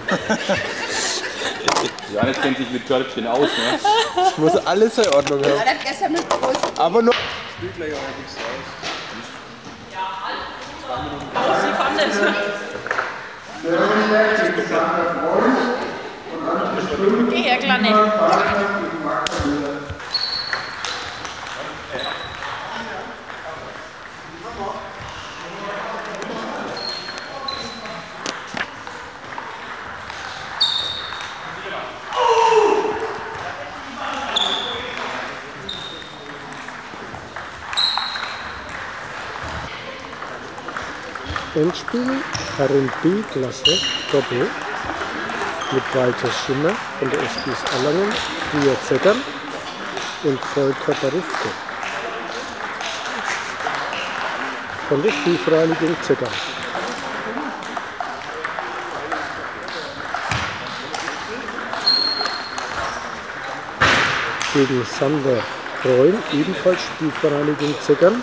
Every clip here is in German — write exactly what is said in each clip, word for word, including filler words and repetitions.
Johannes kennt sich mit Körbchen aus, ne? Ich muss alles in Ordnung haben. Ja, das gestern mit Brust. Aber nur... Spielt gleich auch nichts raus. Sie kommt jetzt. Geh her, Kleine. Endspiel Herren B-Klasse Doppel mit Walter Schimmer von der S G S Erlangen, Ria Zettern und Volker Barufke von der Spielvereinigung Zettern. Gegen Sander Freund, ebenfalls Spielvereinigung Zettern.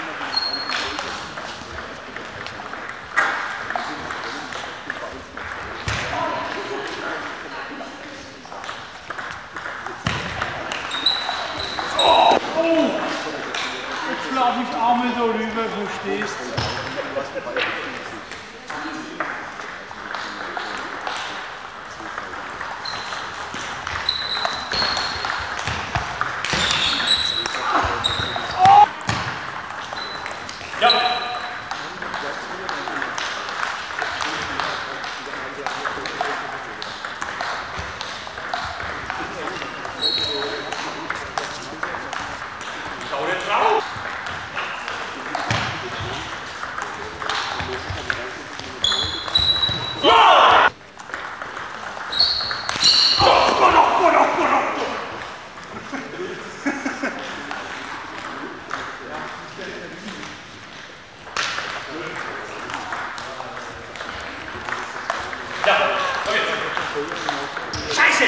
Lauf ich Arme so rüber, wo du stehst. Ja. Schau jetzt raus! Scheiße!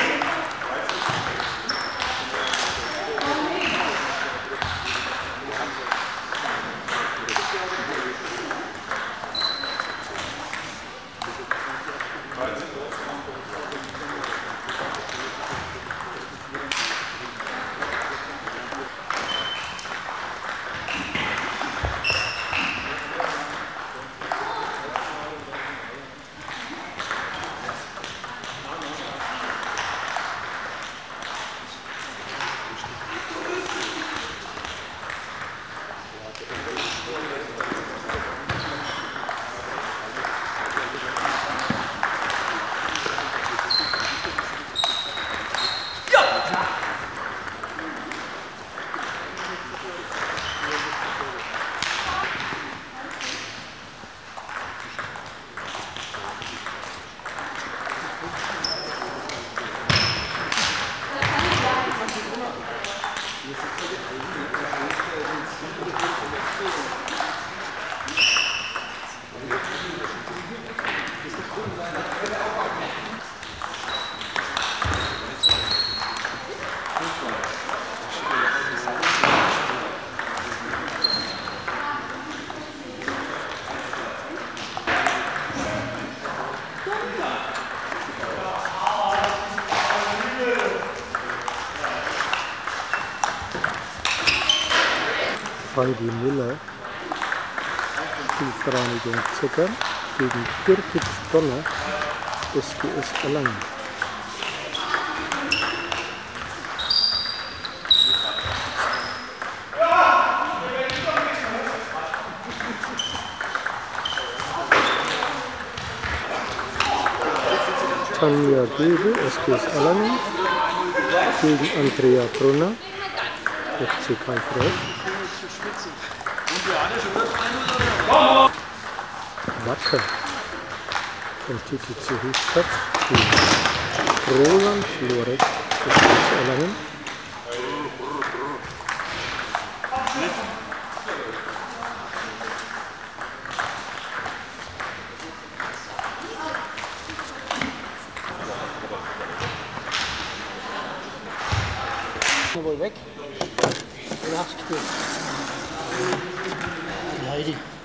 Heidi Müller, Spielvereinigung Zettern gegen Birgit Donner, S G S Erlangen. Tanja Böbel, S G S Erlangen gegen Andrea Brunner, F C Kalfreud. Wacker vom T T C Höchstadt gegen Roland Loret, S G S Erlangen. Wohl weg. Nachgespielt. Heidi.